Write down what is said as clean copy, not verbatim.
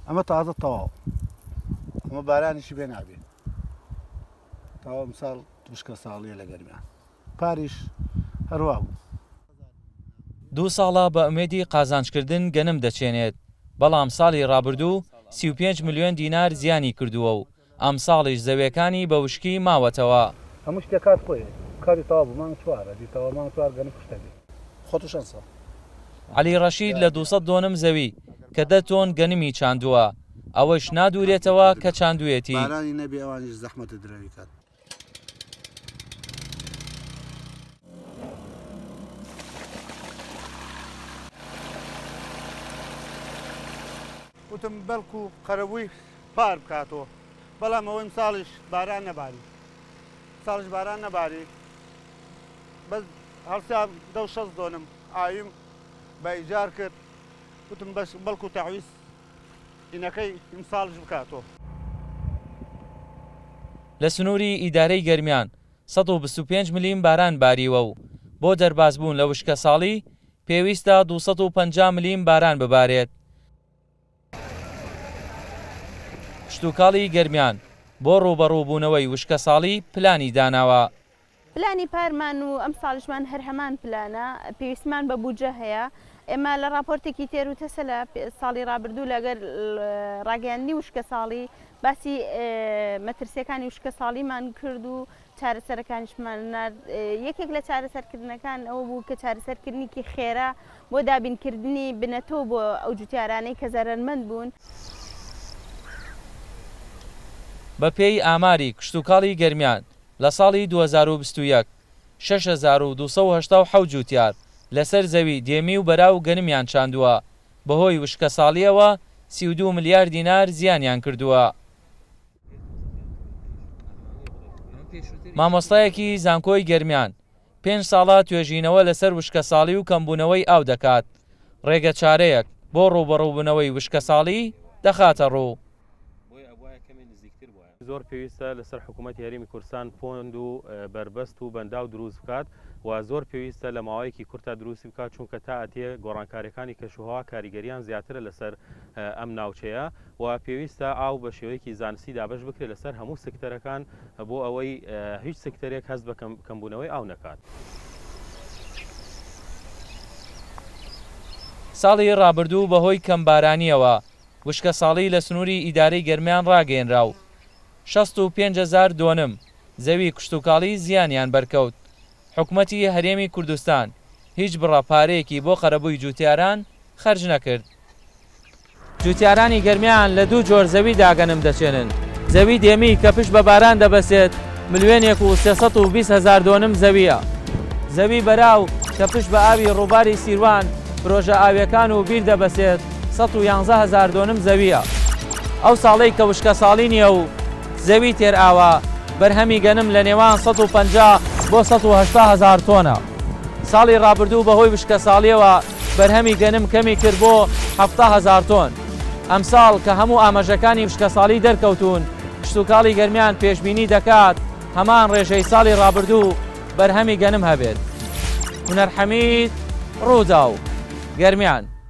ئەمە تازە تەواو ئەمە بارانیشی بێ نابێ تەواو ئەمساڵ وشکە ساڵیە لە گەرمیان پاریش هەروە بوو 2 ساڵە بە ئومێدی قازانجکردن گەنم دەچێنێت بەڵام ساڵی ڕابردوو 35 ملیۆن دینار زیانی کردووە و ئەم ساڵیش زەویەکانی بە وشکی ماوەتەوە هەموو شتێک کات خۆی کاری تەواو بوو مانگ چوارە دیتەوە مانگ چوار گەنم کوشتە بێ خۆتو شەن ساڵ عەلی ڕەشید لە 200 دۆنم زەوی کە 10 تۆن گەنمی چاندووە ئەوەش نادوورێتەوە کە چاندوێتی بارانی نەبێ ئەوانیش زەحمەتە درەوی کات وتم بەڵکو قەرەبووی پار بکاتەوە بەڵام ئەوەی ساڵیش باران نەباری ساڵش باران نەباری بەس هەڵسیان 16 دۆنم ئاویم بە ئیجار کرد وتم بەڵکو تەعویز ئینەکەی ئیمساڵش بکاتەوە لە سنووری ئیدارەی گەرمیان 125 ملیم باران باریوە و بۆ دەربازبوون لە وشکە ساڵی پێویستە 250 ملیم باران ببارێت شتوکاڵی گەرمیان بۆ ڕوبەڕووبوونەوەی وشکە ساڵی پلانی داناوە پلانی پارمان و ئەم ساڵشمان هەر هەمان پلانە پێویستمان بە بودجە هەیە ئێمە لە راپۆرتێکی تێروتەسە لە ساڵی ڕابردوو لەگەر ڕاگەیاندنی وشکە ساڵی باسی مەترسیەکانی وشکە ساڵیمان کرد و چارەسەرەکانیشمان یەکێک لە چارەسەرکردنەکان ئەوە بوو کە چارەسەرکردنیکی خێرا بۆ دابینکردنی بنەتەوە بۆ ئەو جوتیارانەی کە زەرمەند بوون بە پێی ئاماری کشتوکاڵی گەرمیان لە ساڵی 2021 6287 جوتیار لەسەر زەوی دێمی و بەراو گەنمیان چاندووە بەهۆی وشکە ساڵیەوە 32 ملیار دینار زیانیان کردووە. مامۆستایەکی زانکۆی گەرمیان 5 ساڵە توێژینەوە لەسەر وشکە ساڵی و کەمبوونەوەی ئاو دەکات ڕێگە چارەیەک بۆ ڕوبەڕووبوونەوەی وشکە ساڵی دەخاتە ڕوو. زۆر پێویستە لەسەر حکوومەت یاریمی کوردستان پۆند و بربەست و بەنداو دروست بکات و زۆر پێویستە لە ماوەیەکی کورتە دروستی بکات چونکە تا ئەتێ گۆڕانکاریەکانی کەشوهەوا کاریگەریان زیاترە لەسەر ئەم ناوچەیە و پێویستە ئاو بە شێوەیەکی زانستی دابش بکرێت لەسەر هەموو سکتەرەکان بۆ ئەوەی هیچ سکتەرێک هەست بە کەمبوونەوەی ئاو نەکات. ساڵی ڕابردوو بەهۆی کەمبارانیەوە وشکە ساڵی لە سنووری ئیدارەی گەرمیان ڕاگەیەنرا و 65,000 دۆنم زەوی کشتوکاڵی زیانیان بەرکەوت. حکوومەتی هەرێمی کوردستان هیچ بڕاپارەیەکی بۆ قەرەبووی جوتیاران خەرج نەکرد. جوتیارانی گەرمیان لە 2 جۆر زەوی داگەنم دەچێنن. زەوی دێمی کە پشت بە باران دەبەسێت 1,320,000 دۆنم زەویە. زەوی بەراو کە پشت بە ئاوی ڕووباری سیروان پرۆژە ئاویەکان و بیر دەبەسێت 111,000 دۆنم زەویە. ئەو ساڵەی کە وشکە ساڵی نییە و زەوی تێر ئاوە بەرهەمی گەنم لە نێوان 150 بۆ 180,000 تۆنە. ساڵی ڕابردوو بەهۆی وشکە ساڵیەوە بەرهەمی گەنم کەمی کرد بۆ 70,000 تۆن. ئەم ساڵ کە هەموو ئاماژەکانی وشکە ساڵی دەرکەوتون کشتوکاڵی گەرمیان پێشبینی دەکات هەمان ڕێژەی ساڵی ڕابردوو بەرهەمی گەنم هەبێت. هونەر حەمید ڕووداو گەرمیان.